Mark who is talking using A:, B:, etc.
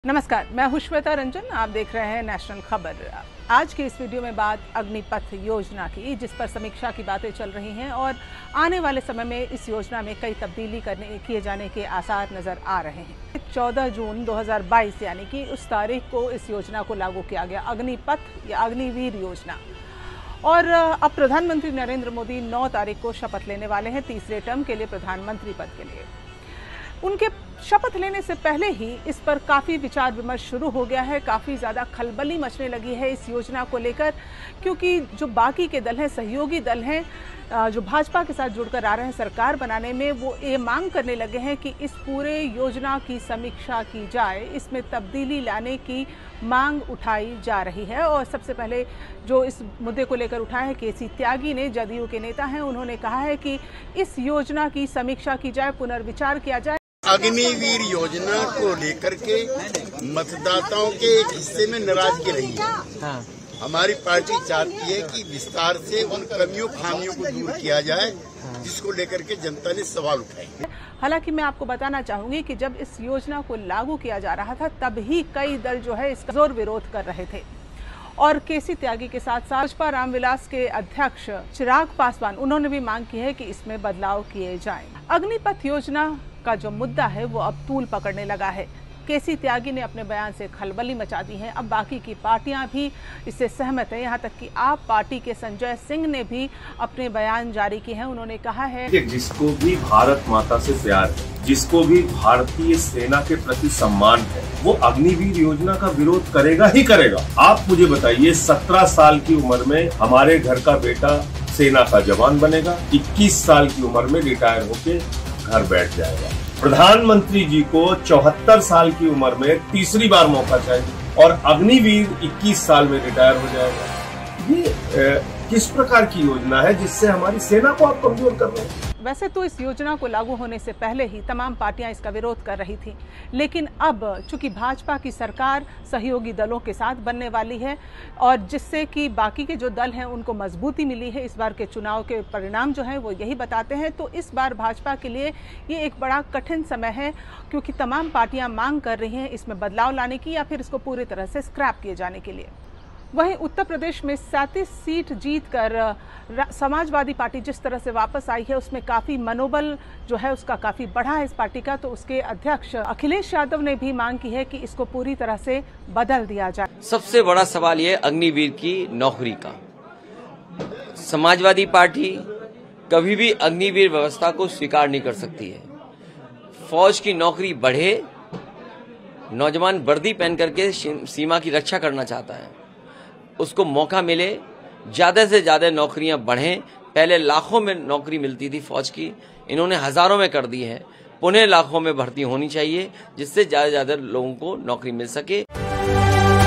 A: नमस्कार, मैं हूं श्वेता रंजन। आप देख रहे हैं नेशनल खबर। आज के इस वीडियो में बात अग्निपथ योजना की, जिस पर समीक्षा की बातें चल रही हैं और आने वाले समय में इस योजना में कई तब्दीली किए जाने के आसार नजर आ रहे हैं। 14 जून 2022 यानी कि उस तारीख को इस योजना को लागू किया गया, अग्निपथ या अग्निवीर योजना। और अब प्रधानमंत्री नरेंद्र मोदी 9 तारीख को शपथ लेने वाले हैं तीसरे टर्म के लिए, प्रधानमंत्री पद के लिए। उनके शपथ लेने से पहले ही इस पर काफ़ी विचार विमर्श शुरू हो गया है। काफ़ी ज़्यादा खलबली मचने लगी है इस योजना को लेकर, क्योंकि जो बाकी के दल हैं, सहयोगी दल हैं, जो भाजपा के साथ जुड़कर आ रहे हैं सरकार बनाने में, वो ये मांग करने लगे हैं कि इस पूरे योजना की समीक्षा की जाए, इसमें तब्दीली लाने की मांग उठाई जा रही है। और सबसे पहले जो इस मुद्दे को लेकर उठाया है केसी त्यागी ने, जदयू के नेता हैं, उन्होंने कहा है कि इस योजना की समीक्षा की जाए, पुनर्विचार किया जाए।
B: अग्निवीर योजना को लेकर के मतदाताओं के एक हिस्से में नाराजगी रही है। हमारी पार्टी चाहती है कि विस्तार से उन कमियों खामियों को दूर किया जाए, जिसको लेकर के जनता ने सवाल उठाए।
A: हालांकि मैं आपको बताना चाहूंगी कि जब इस योजना को लागू किया जा रहा था, तब ही कई दल जो है इसका जोर विरोध कर रहे थे। और केसी त्यागी के साथ साथ भाजपा रामविलास के अध्यक्ष चिराग पासवान, उन्होंने भी मांग की है कि इसमें बदलाव किए जाएं। अग्निपथ योजना का जो मुद्दा है वो अब तूल पकड़ने लगा है। केसी त्यागी ने अपने बयान से खलबली मचा दी है। अब बाकी की पार्टियां भी इससे सहमत है। यहाँ तक कि आप पार्टी के संजय सिंह ने भी अपने बयान जारी किए हैं। उन्होंने कहा है
C: कि जिसको भी भारत माता से प्यार है, जिसको भी भारतीय सेना के प्रति सम्मान है, वो अग्निवीर योजना का विरोध करेगा ही करेगा। आप मुझे बताइए, 17 साल की उम्र में हमारे घर का बेटा सेना का जवान बनेगा, 21 साल की उम्र में रिटायर होके घर बैठ जाएगा। प्रधानमंत्री जी को 74 साल की उम्र में तीसरी बार मौका चाहिए और अग्निवीर 21 साल में रिटायर हो जाएगा। ये किस प्रकार की योजना है जिससे हमारी सेना को आप कमजोर कर रहे हैं?
A: वैसे तो इस योजना को लागू होने से पहले ही तमाम पार्टियां इसका विरोध कर रही थी, लेकिन अब चूंकि भाजपा की सरकार सहयोगी दलों के साथ बनने वाली है और जिससे कि बाकी के जो दल हैं उनको मजबूती मिली है, इस बार के चुनाव के परिणाम जो हैं वो यही बताते हैं। तो इस बार भाजपा के लिए ये एक बड़ा कठिन समय है, क्योंकि तमाम पार्टियां मांग कर रही हैं इसमें बदलाव लाने की या फिर इसको पूरी तरह से स्क्रैप किए जाने के लिए। वहीं उत्तर प्रदेश में 37 सीट जीतकर समाजवादी पार्टी जिस तरह से वापस आई है, उसमें काफ़ी मनोबल जो है उसका काफ़ी बढ़ा है इस पार्टी का। तो उसके अध्यक्ष अखिलेश यादव ने भी मांग की है कि इसको पूरी तरह से बदल दिया जाए।
D: सबसे बड़ा सवाल ये अग्निवीर की नौकरी का। समाजवादी पार्टी कभी भी अग्निवीर व्यवस्था को स्वीकार नहीं कर सकती है। फौज की नौकरी बढ़े, नौजवान वर्दी पहन करके सीमा की रक्षा करना चाहता है, उसको मौका मिले, ज्यादा से ज्यादा नौकरियां बढ़ें। पहले लाखों में नौकरी मिलती थी फौज की, इन्होंने हजारों में कर दी है। पुनः लाखों में भर्ती होनी चाहिए, जिससे ज्यादा से ज्यादा लोगों को नौकरी मिल सके।